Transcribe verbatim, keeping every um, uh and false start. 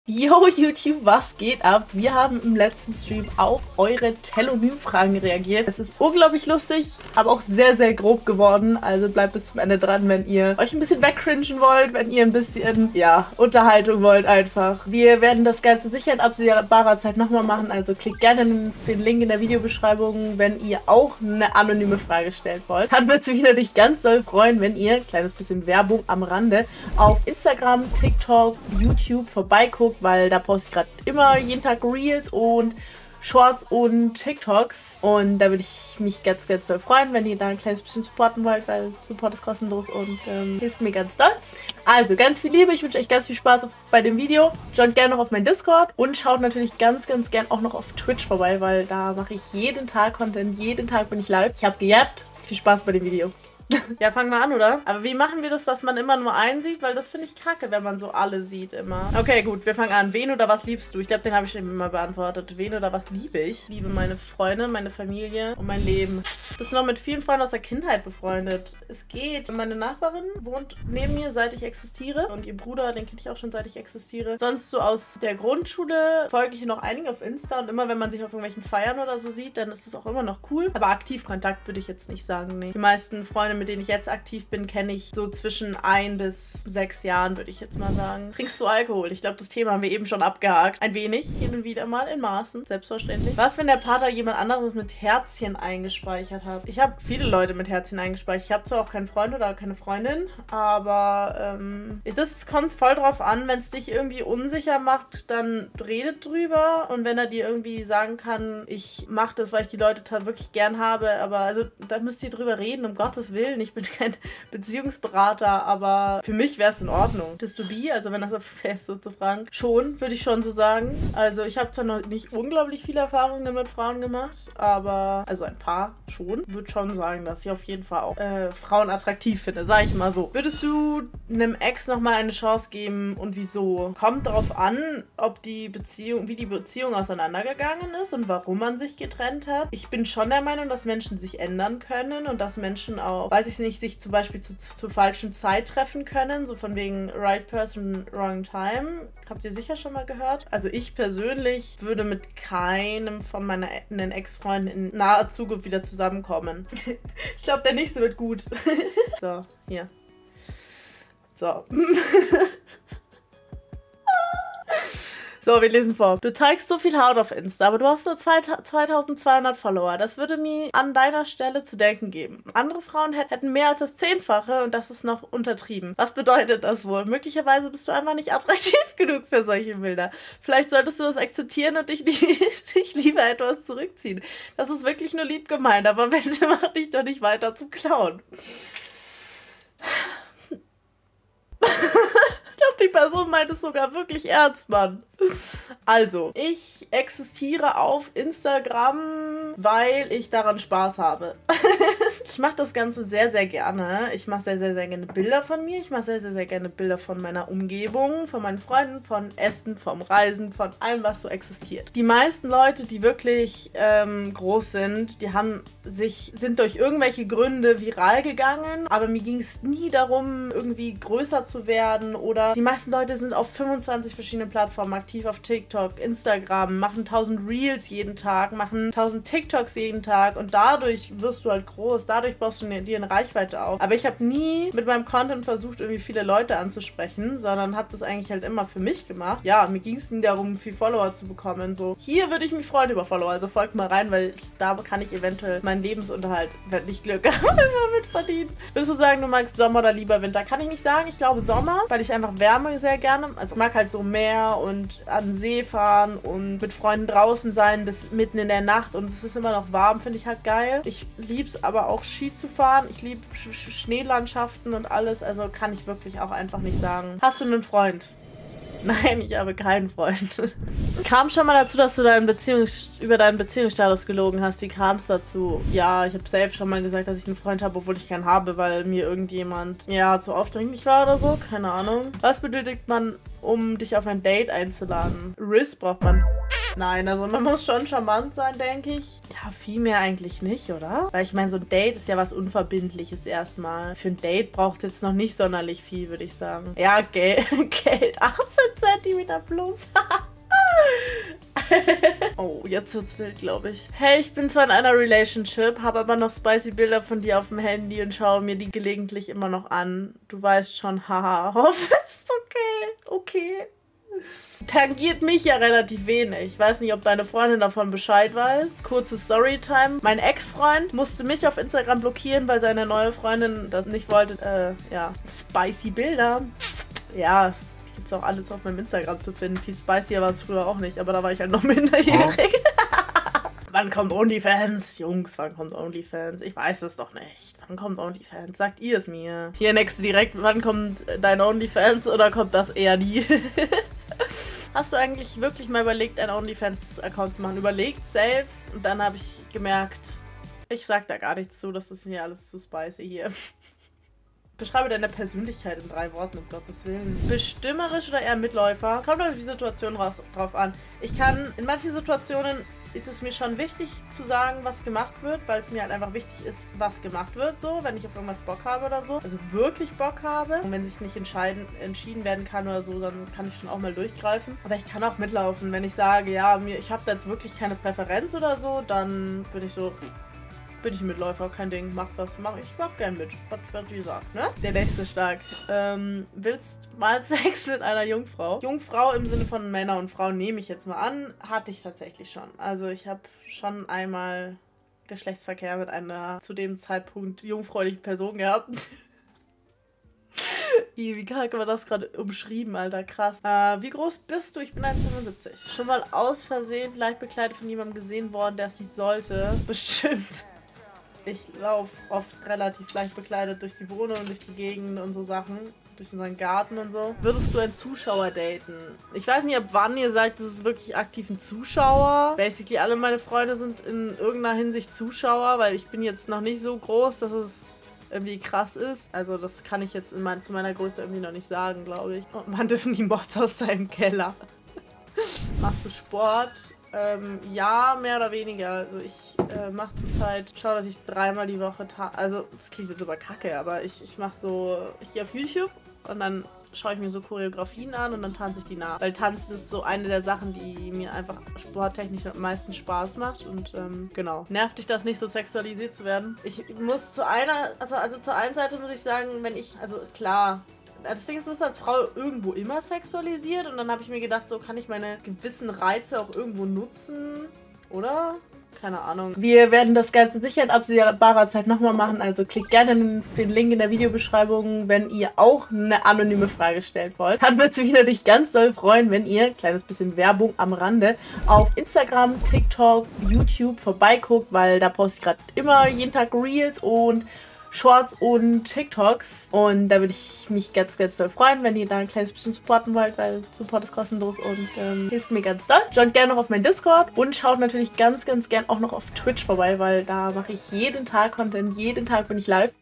Yo YouTube, was geht ab? Wir haben im letzten Stream auf eure Telonym-Fragen reagiert. Es ist unglaublich lustig, aber auch sehr, sehr grob geworden. Also bleibt bis zum Ende dran, wenn ihr euch ein bisschen wegcringen wollt, wenn ihr ein bisschen, ja, Unterhaltung wollt einfach. Wir werden das Ganze sicher in absehbarer Zeit nochmal machen, also klickt gerne den Link in der Videobeschreibung, wenn ihr auch eine anonyme Frage stellen wollt. Dann würde es mich natürlich ganz doll freuen, wenn ihr, kleines bisschen Werbung am Rande, auf Instagram, TikTok, YouTube vorbeiguckt, weil da poste ich gerade immer jeden Tag Reels und Shorts und TikToks. Und da würde ich mich ganz, ganz doll freuen, wenn ihr da ein kleines bisschen supporten wollt, weil Support ist kostenlos und ähm, hilft mir ganz doll. Also ganz viel Liebe, ich wünsche euch ganz viel Spaß bei dem Video. Schaut gerne noch auf meinen Discord und schaut natürlich ganz, ganz gern auch noch auf Twitch vorbei, weil da mache ich jeden Tag Content, jeden Tag bin ich live. Ich habe gejappt. Viel Spaß bei dem Video. Ja, fangen wir an, oder? Aber wie machen wir das, dass man immer nur einen sieht? Weil das finde ich kacke, wenn man so alle sieht immer. Okay, gut, wir fangen an. Wen oder was liebst du? Ich glaube, den habe ich schon immer beantwortet. Wen oder was liebe ich? Ich liebe meine Freunde, meine Familie und mein Leben. Bist du noch mit vielen Freunden aus der Kindheit befreundet? Es geht. Meine Nachbarin wohnt neben mir, seit ich existiere. Und ihr Bruder, den kenne ich auch schon, seit ich existiere. Sonst so aus der Grundschule folge ich noch einigen auf Insta. Und immer, wenn man sich auf irgendwelchen Feiern oder so sieht, dann ist es auch immer noch cool. Aber aktiv Kontakt würde ich jetzt nicht sagen, nee. Die meisten Freunde, mit denen ich jetzt aktiv bin, kenne ich so zwischen ein bis sechs Jahren, würde ich jetzt mal sagen. Trinkst du Alkohol? Ich glaube, das Thema haben wir eben schon abgehakt. Ein wenig, hin und wieder mal, in Maßen, selbstverständlich. Was, wenn der Partner jemand anderes mit Herzchen eingespeichert hat? Ich habe viele Leute mit Herzchen eingespeichert. Ich habe zwar auch keinen Freund oder keine Freundin, aber ähm, das kommt voll drauf an. Wenn es dich irgendwie unsicher macht, dann redet drüber. Und wenn er dir irgendwie sagen kann, ich mache das, weil ich die Leute wirklich gern habe, aber also da müsst ihr drüber reden, um Gottes Willen. Ich bin kein Beziehungsberater, aber für mich wäre es in Ordnung. Bist du bi? Also wenn das okay ist, so zu fragen. Schon, würde ich schon so sagen. Also ich habe zwar noch nicht unglaublich viele Erfahrungen mit Frauen gemacht, aber, also ein paar schon. Würde schon sagen, dass ich auf jeden Fall auch äh, Frauen attraktiv finde, sag ich mal so. Würdest du einem Ex nochmal eine Chance geben und wieso? Kommt darauf an, ob die Beziehung, wie die Beziehung auseinandergegangen ist und warum man sich getrennt hat. Ich bin schon der Meinung, dass Menschen sich ändern können und dass Menschen auch, weiß ich nicht, sich zum Beispiel zu, zu, zur falschen Zeit treffen können, so von wegen right person, wrong time. Habt ihr sicher schon mal gehört? Also ich persönlich würde mit keinem von meinen Ex-Freunden in naher Zukunft wieder zusammenkommen. Ich glaube, der nächste wird gut. So, hier. So. So, wir lesen vor. Du zeigst so viel Haut auf Insta, aber du hast nur zweitausendzweihundert Follower. Das würde mir an deiner Stelle zu denken geben. Andere Frauen hätten mehr als das Zehnfache und das ist noch untertrieben. Was bedeutet das wohl? Möglicherweise bist du einfach nicht attraktiv genug für solche Bilder. Vielleicht solltest du das akzeptieren und dich, dich lieber etwas zurückziehen. Das ist wirklich nur lieb gemeint, aber bitte mach dich doch nicht weiter zum Clown. Ich glaube, die Person meint es sogar wirklich ernst, Mann. Also, ich existiere auf Instagram, weil ich daran Spaß habe. Ich mache das Ganze sehr, sehr gerne. Ich mache sehr, sehr, sehr gerne Bilder von mir. Ich mache sehr, sehr, sehr gerne Bilder von meiner Umgebung, von meinen Freunden, von Essen, vom Reisen, von allem, was so existiert. Die meisten Leute, die wirklich ähm, groß sind, die haben sich, sind durch irgendwelche Gründe viral gegangen, aber mir ging es nie darum, irgendwie größer zu werden oder die meisten Leute sind auf fünfundzwanzig verschiedenen Plattformen aktiv, auf TikTok, Instagram, machen tausend Reels jeden Tag, machen tausend TikToks jeden Tag und dadurch wirst du halt groß, dadurch baust du dir eine Reichweite auf. Aber ich habe nie mit meinem Content versucht, irgendwie viele Leute anzusprechen, sondern habe das eigentlich halt immer für mich gemacht. Ja, mir ging es nie darum, viel Follower zu bekommen. So, hier würde ich mich freuen über Follower, also folgt mal rein, weil ich, da kann ich eventuell meinen Lebensunterhalt, wenn nicht Glück haben, immer mit verdienen. Würdest du sagen, du magst Sommer oder lieber Winter? Kann ich nicht sagen. Ich glaube Sommer, weil ich einfach Wärme sehr gerne, also ich mag halt so Meer und an den See fahren und mit Freunden draußen sein bis mitten in der Nacht und es ist immer noch warm, finde ich halt geil. Ich liebe es aber auch Ski zu fahren. Ich liebe Sch Sch Schneelandschaften und alles, also kann ich wirklich auch einfach nicht sagen. Hast du einen Freund? Nein, ich habe keinen Freund. Kam schon mal dazu, dass du deinen Beziehungs über deinen Beziehungsstatus gelogen hast? Wie kam es dazu? Ja, ich habe selbst schon mal gesagt, dass ich einen Freund habe, obwohl ich keinen habe, weil mir irgendjemand, ja, zu aufdringlich war oder so. Keine Ahnung. Was benötigt man, um dich auf ein Date einzuladen? Riss braucht man. Nein, also man muss schon charmant sein, denke ich. Ja, viel mehr eigentlich nicht, oder? Weil ich meine, so ein Date ist ja was Unverbindliches erstmal. Für ein Date braucht es jetzt noch nicht sonderlich viel, würde ich sagen. Ja, Geld. Geld. achtzehn Zentimeter plus. Oh, jetzt wird's wild, glaube ich. Hey, ich bin zwar in einer Relationship, habe aber noch spicy Bilder von dir auf dem Handy und schaue mir die gelegentlich immer noch an. Du weißt schon, haha, hoffe ist okay, okay. Tangiert mich ja relativ wenig. Ich weiß nicht, ob deine Freundin davon Bescheid weiß. Kurze Storytime. Mein Ex-Freund musste mich auf Instagram blockieren, weil seine neue Freundin das nicht wollte. Äh, ja. Spicy Bilder. Ja, gibt's auch alles auf meinem Instagram zu finden. Viel spicier war es früher auch nicht, aber da war ich halt noch minderjährig. Oh. Wann kommt OnlyFans? Jungs, wann kommt OnlyFans? Ich weiß es doch nicht. Wann kommt OnlyFans? Sagt ihr es mir. Hier nächste direkt, wann kommt dein OnlyFans oder kommt das eher nie? Hast du eigentlich wirklich mal überlegt, einen OnlyFans-Account zu machen? Überlegt, safe. Und dann habe ich gemerkt, ich sag da gar nichts zu, das ist mir alles zu spicy hier. Beschreibe deine Persönlichkeit in drei Worten, um Gottes Willen. Bestimmerisch oder eher Mitläufer? Kommt auf die Situation raus, drauf an. Ich kann, in manchen Situationen ist es mir schon wichtig zu sagen, was gemacht wird, weil es mir halt einfach wichtig ist, was gemacht wird, so, wenn ich auf irgendwas Bock habe oder so. Also wirklich Bock habe. Und wenn sich nicht entscheiden, entschieden werden kann oder so, dann kann ich schon auch mal durchgreifen. Aber ich kann auch mitlaufen. Wenn ich sage, ja, mir, ich habe da jetzt wirklich keine Präferenz oder so, dann bin ich so... Bin ich Mitläufer, kein Ding, mach was, mach ich, mach gern mit, was, was die sagt, ne? Der nächste stark. Ähm, willst mal Sex mit einer Jungfrau? Jungfrau im Sinne von Männer und Frauen nehme ich jetzt mal an, hatte ich tatsächlich schon. Also ich habe schon einmal Geschlechtsverkehr mit einer zu dem Zeitpunkt jungfräulichen Person gehabt. Wie kacke war das gerade umschrieben, Alter, krass. Äh, wie groß bist du? Ich bin eins Komma fünfundsiebzig. Schon mal aus Versehen leicht bekleidet von jemandem gesehen worden, der es nicht sollte? Bestimmt. Ich laufe oft relativ leicht bekleidet durch die Wohnung, durch die Gegend und so Sachen. Durch unseren Garten und so. Würdest du einen Zuschauer daten? Ich weiß nicht, ab wann ihr sagt, das ist wirklich aktiv ein Zuschauer. Basically alle meine Freunde sind in irgendeiner Hinsicht Zuschauer, weil ich bin jetzt noch nicht so groß, dass es irgendwie krass ist. Also das kann ich jetzt in mein, zu meiner Größe irgendwie noch nicht sagen, glaube ich. Und wann dürfen die Mods aus deinem Keller? Machst du Sport? Ähm, ja, mehr oder weniger. Also ich äh, mache zurzeit, schau, dass ich dreimal die Woche, also das klingt jetzt aber kacke, aber ich, ich mache so, ich gehe auf YouTube und dann schaue ich mir so Choreografien an und dann tanze ich die nach. Weil Tanzen ist so eine der Sachen, die mir einfach sporttechnisch am meisten Spaß macht und ähm, genau. Nervt dich das nicht, so sexualisiert zu werden? Ich muss zu einer, also, also zur einen Seite muss ich sagen, wenn ich, also klar, das Ding ist, du bist als Frau irgendwo immer sexualisiert und dann habe ich mir gedacht, so kann ich meine gewissen Reize auch irgendwo nutzen, oder? Keine Ahnung. Wir werden das Ganze sicher in absehbarer Zeit nochmal machen, also klickt gerne den, den Link in der Videobeschreibung, wenn ihr auch eine anonyme Frage stellen wollt. Dann würde es mich natürlich ganz doll freuen, wenn ihr, kleines bisschen Werbung am Rande, auf Instagram, TikTok, YouTube vorbeiguckt, weil da poste ich gerade immer jeden Tag Reels und Shorts und TikToks. Und da würde ich mich ganz, ganz doll freuen, wenn ihr da ein kleines bisschen supporten wollt, weil Support ist kostenlos und ähm, hilft mir ganz doll. Schaut gerne noch auf meinen Discord und schaut natürlich ganz, ganz gern auch noch auf Twitch vorbei, weil da mache ich jeden Tag Content, jeden Tag bin ich live.